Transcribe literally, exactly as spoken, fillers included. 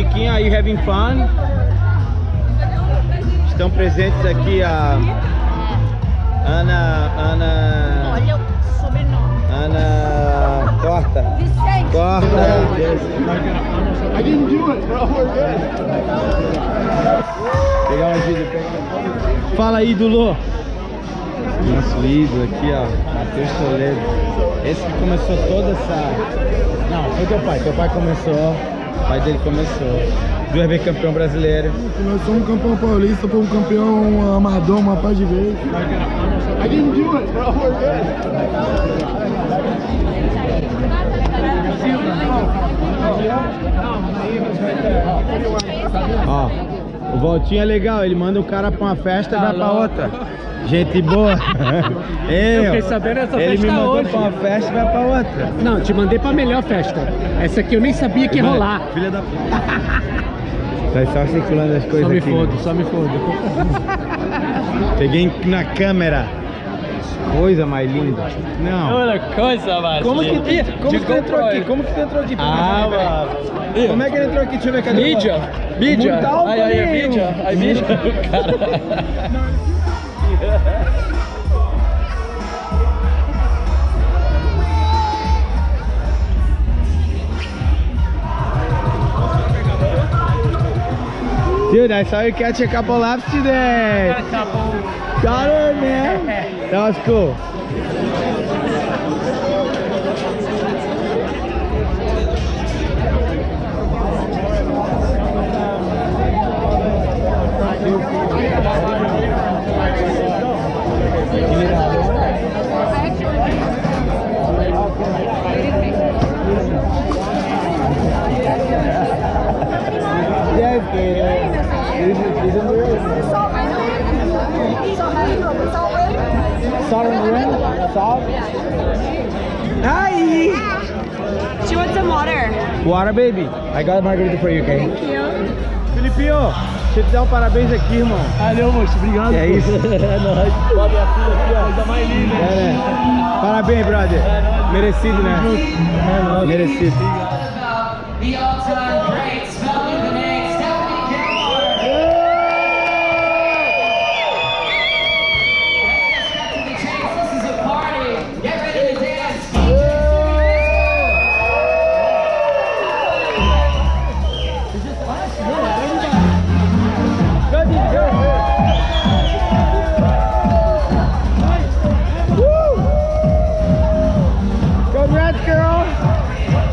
musiquinha. Are you having fun? Estão presentes aqui a Ana... Ana... Olha o sobrenome. Ana... Torta. Vicente. Torta. I didn't do it, bro. We're good. Pegar uma vídeo. Fala, ídolo. Nosso ídolo aqui, ó. Matheus Toledo. Esse que começou toda essa... Não, foi teu pai. Teu pai começou. O pai dele começou. Duas vezes campeão brasileiro. Começou um campeão paulista para um campeão amador uma par de vezes. I didn't do it, bro. We're good. Ó, o Voltinho é legal, ele manda o cara pra uma festa e vai pra outra. Gente boa. Eu, Eu fiquei sabendo essa ele festa me mandou hoje. pra uma festa e vai pra outra. Não, te mandei pra melhor festa. Essa aqui eu nem sabia que ia rolar. Filha da puta. Tá só circulando as coisas Só me aqui. fodo, só me fodo. Peguei na câmera. Coisa mais linda. Não. Olha coisa mais Como que, linda. como que tu entrou aqui? Como que tu entrou aqui? Ah, mano. Como é que ele entrou aqui? Deixa eu ver, cadê? Mídia, mídia. Muito alto, Aí, aí, meu. mídia. Aí, mídia. Cara. Dude, I saw you catch a couple laps today. Got her, man. That was cool. Yes, Salt and rain? Salt? Hi! She wants some water. Water, baby. I got a margarita for you, okay? Thank you. Filipinho, deixa eu te dar um parabéns aqui, irmão. Valeu, moço. Obrigado. Que é isso? É nóis. Ó, minha filha aqui, ó. Coisa mais linda. É, né? Parabéns, brother. Merecido, né? É nóis. Merecido. The all-time great spelling the name Stephanie Gilmore. Let's get to the chase. This is a party. Get ready to dance. Congrats, girl.